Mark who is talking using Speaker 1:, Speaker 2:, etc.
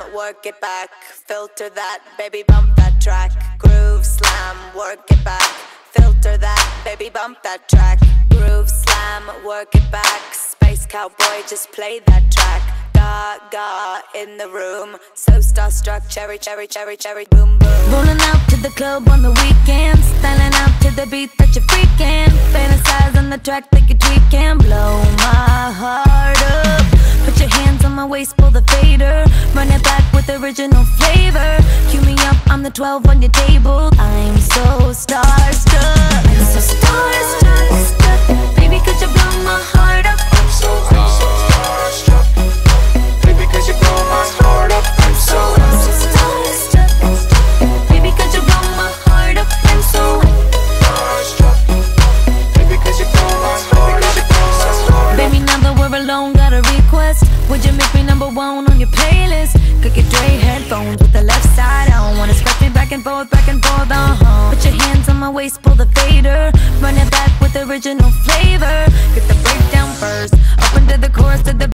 Speaker 1: work it back. Filter that, baby, bump that track. Groove slam, work it back. Filter that, baby, bump that track. Groove slam, work it back. Space cowboy, just play that track. Gaga in the room, so starstruck, cherry, cherry, cherry, cherry, boom, boom.
Speaker 2: Rolling out to the club on the weekend, styling out to the beat that you're freaking. Fantasize on the track that you're tweaking. Blow my heart up. Put your hands on my waist, pull the fader. Run it back with original flavor. Cue me up, I'm the 12 on your table. I'm so starstruck. I'm so starstruck. Baby, could you blow my heart up? I'm so starstruck. Baby, could you blow my heart up? I'm so starstruck. Baby, could you blow my heart up? I'm so starstruck. Baby, could you blow my heart up? Baby, now that we're alone, got a request. Would you make me number one on your playlist? Could get Dre headphones with the left side on. Wanna scratch me back and forth, Put your hands on my waist, pull the fader. Run it back with original flavor. Get the breakdown first, up into the chorus to the